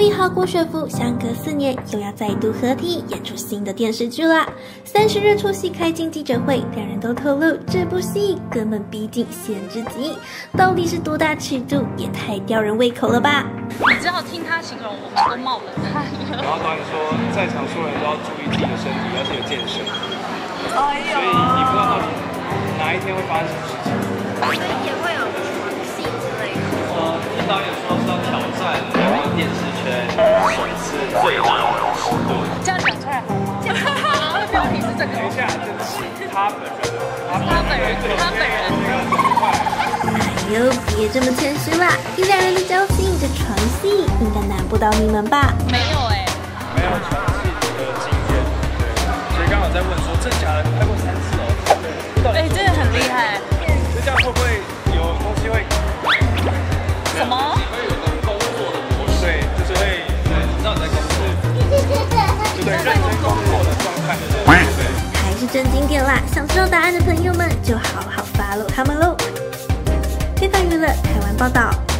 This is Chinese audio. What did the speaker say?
1号郭雪芙相隔4年又要再度合体演出新的电视剧啦。30日出席开镜记者会，两人都透露这部戏根本逼近限制级，到底是多大尺度，也太吊人胃口了吧？ 你知道听他形容，我们都冒冷汗了。 然后导演说，在场所有人都要注意自己的身体，要记得健身。 哎呦， 所以你不知道到底哪一天会发生什么事情。 所以也会有床戏之类的。 听导演说是要挑战电视圈首次最大的尺度。 这样讲出来好吗？标题是这个。 等一下，这是他本人， 他本人。 哎呦，别这么谦虚啦！以两人的交情，这床戏应该难不倒你们吧？ 没有哎， 没有床戏的经验，对，所以刚好在问说真假的，拍过3次哦。 哎，真的很厉害。 就这样会不会有东西会？ 什么？ 会有个工作的模式，对，就是会，对，让你在公司，就对，认真工作的状态，对。 还是真经典啦！想知道答案的朋友们，就好好 follow 他们喽。非凡娱乐台湾报道。